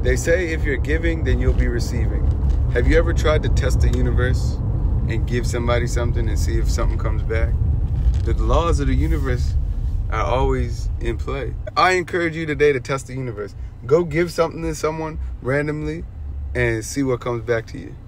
They say if you're giving, then you'll be receiving. Have you ever tried to test the universe and give somebody something and see if something comes back? The laws of the universe are always in play. I encourage you today to test the universe. Go give something to someone randomly and see what comes back to you.